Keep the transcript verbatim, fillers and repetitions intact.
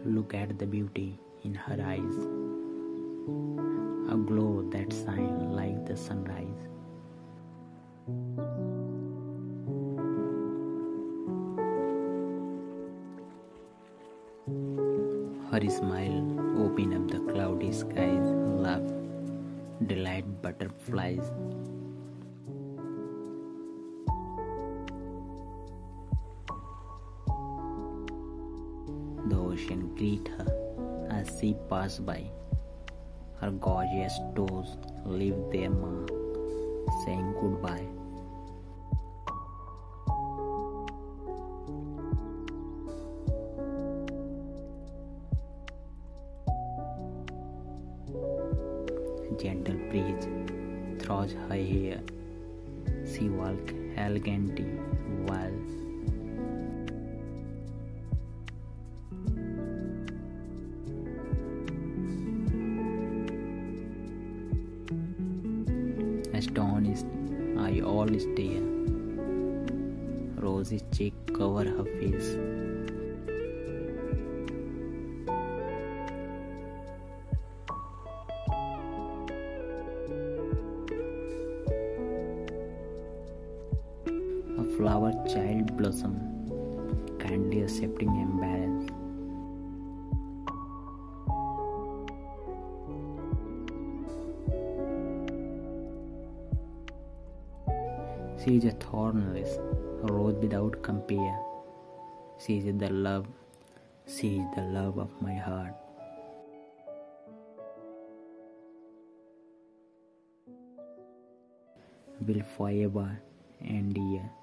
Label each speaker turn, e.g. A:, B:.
A: Look at the beauty in her eyes, a glow that shines like the sunrise. Her smile opens up the cloudy skies, love, delight butterflies. The ocean greet her as she passes by. Her gorgeous toes leave their mark, saying goodbye. Gentle breeze throws her hair. She walks elegantly while astonished, I all stare. Rosy cheek cover her face. A flower child blossom, kindly accepting embarrass. She is a thornless rose without compare. She is the love, she is the love of my heart. Will forever endure.